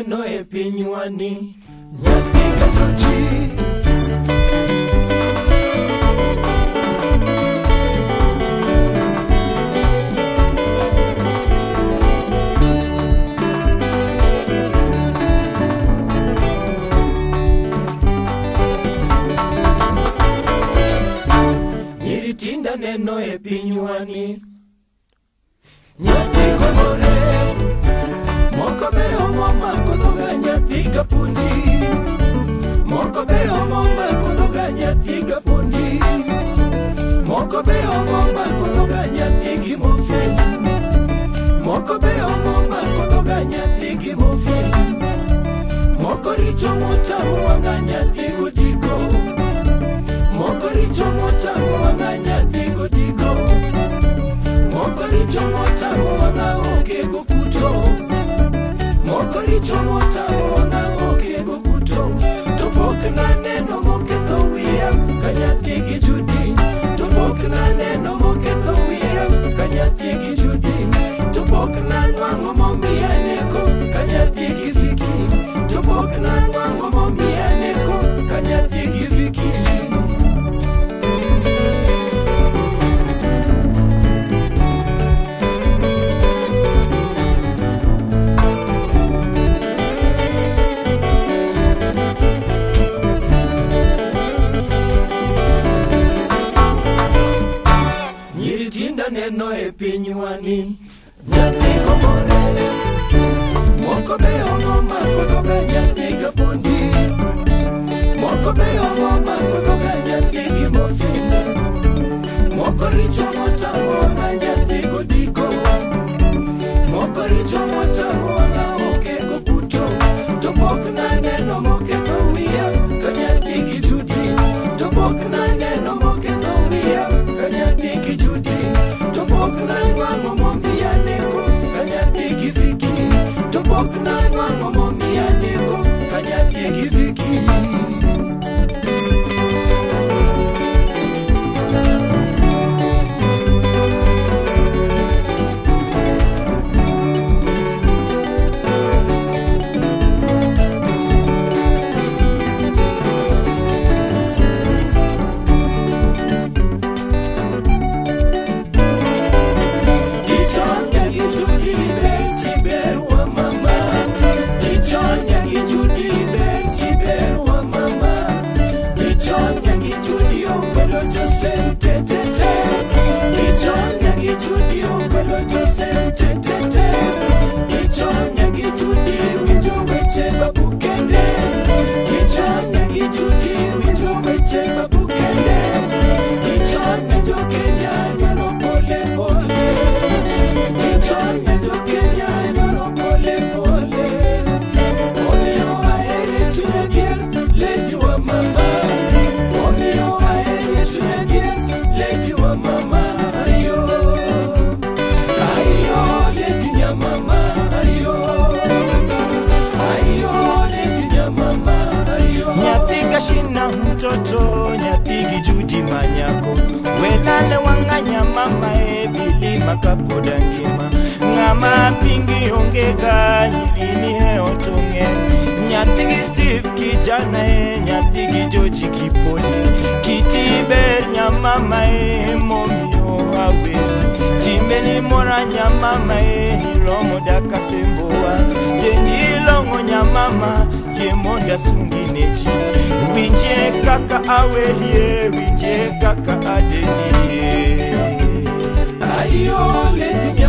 neno e pinywani, nyathi Gajoji. Nyiritinda neno e pinywani, nyathi Kongore. Moko be omoma kodhoga nyathi Gapundi, moko be omoma kodhoga nyathi Gapundi, moko be omoma kodhoga nyathi Gimofin, moko be omoma kodhoga nyathi Gimofin, moko richo motamu wanga nyathi Godiko, moko richo motamu wanga nyathi Godiko, moko richo motamu wanga oke Gokuto, moko richo motamu wanga oke Gokuto. To pok na neno moketho wiya ka nyathi Gijudi, to pok na neno moketho wiya ka nyathi Gijudi, to pok na nwang'o momiya neko ka nyathi Giviki, to pok na nwang'o momiya neko ka nyathi Giviki. Neno e pinywani, nyathi Kongore. Moko be omoma kodhoga nyathi Gapundi, moko be omoma kodhoga nyathi Gimofin, moko richo motamu wanga nyathi Godiko, moko richo motamu wanga oke Gokuto. To pok na neno moketho wiya ka nyathi Gijudi, to pok na neno moketho wiya ka nyathi Gijudi, to pok na nwang'o momiya neko ka nyathi Giviki, to pok na nwang'o momiya neko ka nyathi Giviki. Shina mtoto nyathi Gijudi manyako, welale wanganya mama ebili makapoda ngima, ngama pingi ongega ilini heotonge, nyathi Steve kijana nyathi Gijoji Kiponi, kitiber nyamama momio awe, timbeni mora nyamama hiromo daka semboa, jenilongo nyamama yemonda sunginechi, winje kaka awelie, winje kaka adenye. Ayo leti